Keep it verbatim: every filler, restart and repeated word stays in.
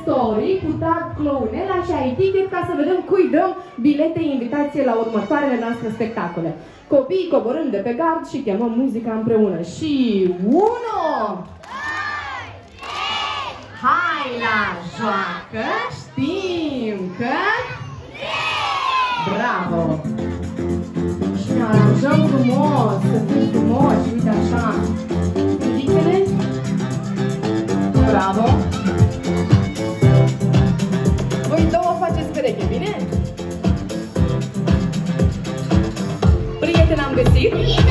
story cu tag Clownela și I Ticket ca să vedem cui dăm bilete invitație la următoarele noastre spectacole. Copiii coborâm de pe gard și chemăm muzica împreună. Și unu! Hai la joacă, știm că... Bravo! Și ne aranjăm frumos, să fim frumoși, uite așa. Ridică-ne! Bravo! Voi două faceți pereche, bine? Prieteni am găsit!